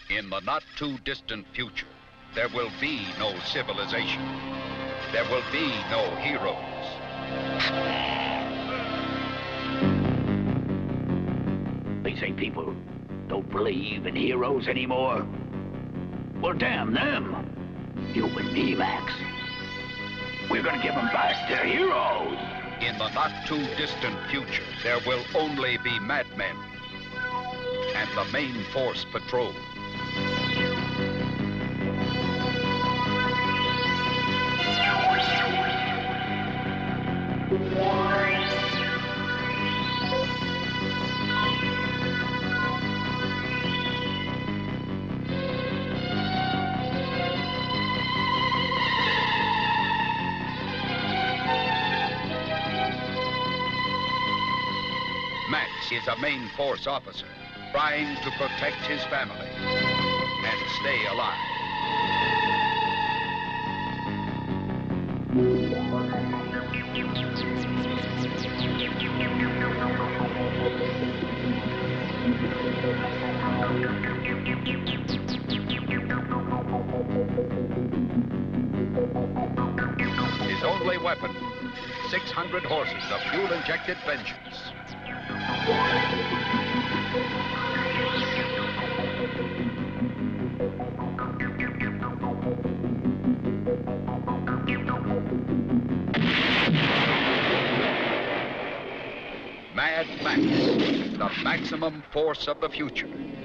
In the not-too-distant future, there will be no civilization. There will be no heroes. They say people don't believe in heroes anymore. Well, damn them. You and me, Max. We're gonna give them back their heroes. In the not-too-distant future, there will only be madmen and the main force patrol. Max is a main force officer trying to protect his family and stay alive. His only weapon, 600 horses of fuel-injected vengeance. Mad Max, the maximum force of the future.